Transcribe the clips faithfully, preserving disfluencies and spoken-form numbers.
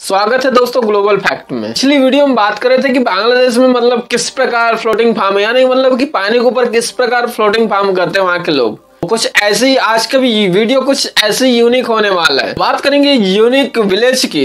स्वागत है दोस्तों ग्लोबल फैक्ट में। पिछली वीडियो में बात कर रहे थे कि बांग्लादेश में मतलब किस प्रकार फ्लोटिंग फार्म है, यानी मतलब कि पानी के ऊपर किस प्रकार फ्लोटिंग फार्म करते हैं वहां के लोग। कुछ ऐसे ही आज का भी वीडियो कुछ ऐसे यूनिक होने वाला है। बात करेंगे यूनिक विलेज की।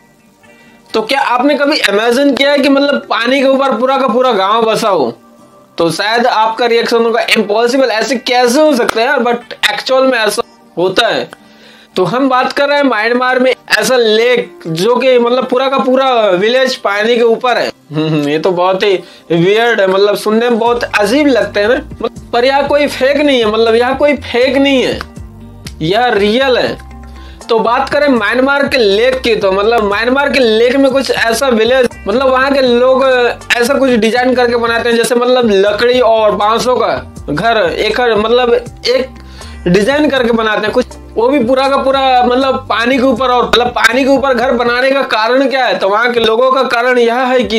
तो क्या आपने कभी इमेजिन किया है कि मतलब पानी के ऊपर पूरा का पूरा गाँव बसा हो? तो शायद आपका रिएक्शन होगा इम्पॉसिबल, ऐसे कैसे हो सकता है यार, बट एक्चुअल में ऐसा होता है। तो हम बात कर रहे हैं म्यांमार में ऐसा लेक जो कि मतलब पूरा का पूरा विलेज पानी के ऊपर है। ये तो बहुत ही वियर्ड है, मतलब सुनने में बहुत अजीब लगते हैं ना, पर यह कोई फेक नहीं है, मतलब यह कोई फेक नहीं है, यह रियल है। तो बात करें म्यांमार के लेक की, तो मतलब म्यांमार के लेक में कुछ ऐसा विलेज, मतलब वहां के लोग ऐसा कुछ डिजाइन करके बनाते हैं जैसे मतलब लकड़ी और बांसों का घर एक मतलब एक डिजाइन करके बनाते हैं कुछ, वो भी पूरा का पूरा मतलब पानी के ऊपर। और मतलब पानी के ऊपर घर बनाने का कारण क्या है? तो वहां के लोगों का कारण यह है कि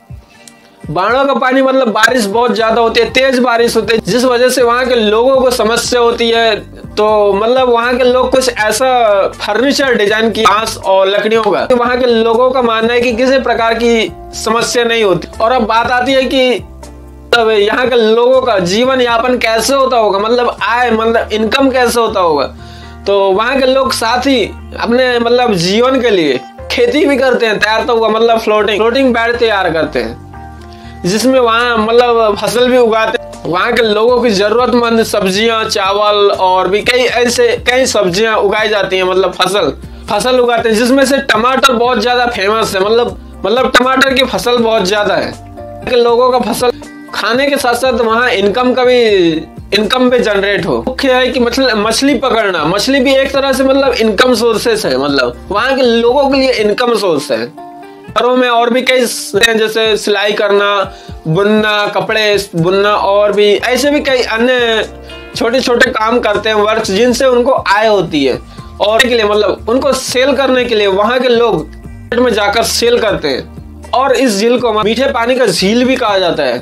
बाढ़ों का पानी, मतलब बारिश बहुत ज्यादा होती है, तेज बारिश होती है, जिस वजह से वहां के लोगों को समस्या होती है। तो मतलब वहां के लोग कुछ ऐसा फर्नीचर डिजाइन की बांस और लकड़ियों का, तो वहां के लोगों का मानना है कि किसी प्रकार की समस्या नहीं होती। और अब बात आती है कि तब यहाँ के लोगों का जीवन यापन कैसे होता होगा, मतलब आय मतलब इनकम कैसे होता होगा। तो वहां के लोग साथ ही अपने मतलब जीवन के लिए खेती भी करते हैं, तैरता हुआ मतलब फ्लोटिंग फ्लोटिंग बेड तैयार करते हैं, जिसमें वहां मतलब फसल भी उगाते हैं। वहां के लोगों की जरूरतमंद सब्जियां, चावल और भी कई ऐसे कई सब्जियां उगाई जाती हैं, मतलब फसल फसल उगाते हैं, जिसमें से टमाटर बहुत ज्यादा फेमस है। मतलब मतलब टमाटर की फसल बहुत ज्यादा है। के लोगों का फसल खाने के साथ साथ वहाँ इनकम का भी इनकम भी जनरेट हो। मुख्य है कि मछली मछली पकड़ना, मछली भी एक तरह से मतलब इनकम सोर्सेस है, मतलब वहाँ के लोगों के लिए इनकम सोर्स है। घरों में और भी कई हैं जैसे सिलाई करना, बुनना, कपड़े बुनना और भी ऐसे भी कई अन्य छोटे छोटे काम करते हैं, वर्क, जिनसे उनको आय होती है। और के लिए मतलब उनको सेल करने के लिए वहाँ के लोग में जाकर सेल करते हैं। और इस झील को मीठे पानी का झील भी कहा जाता है।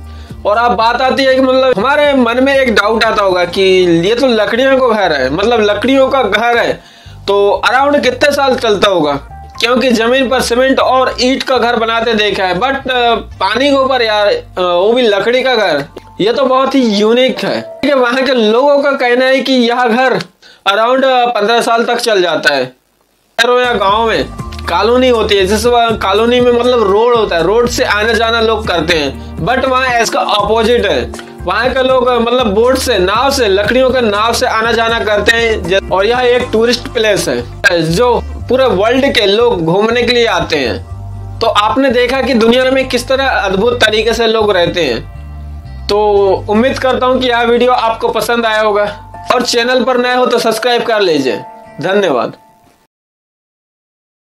और अब बात आती है कि मतलब हमारे मन में एक डाउट आता होगा कि ये तो लकड़ियों का घर है, मतलब लकड़ियों का घर है, तो अराउंड कितने साल चलता होगा? क्योंकि जमीन पर सीमेंट और ईंट का घर बनाते देखा है, बट पानी के ऊपर यार वो भी लकड़ी का घर, ये तो बहुत ही यूनिक है। वहां के लोगों का कहना है कि यह घर अराउंड पंद्रह साल तक चल जाता है। शहरों या गाँव में कॉलोनी होती है, जिस कॉलोनी में मतलब रोड होता है, रोड से आना जाना लोग करते हैं, बट वहाँ इसका अपोजिट है। वहाँ के लोग मतलब बोट से, नाव से, लकड़ियों के नाव से आना जाना करते हैं। और यह एक टूरिस्ट प्लेस है जो पूरे वर्ल्ड के लोग घूमने के लिए आते हैं। तो आपने देखा कि दुनिया में किस तरह अद्भुत तरीके से लोग रहते हैं। तो उम्मीद करता हूँ कि यह वीडियो आपको पसंद आया होगा, और चैनल पर नए हो तो सब्सक्राइब कर लीजिए। धन्यवाद।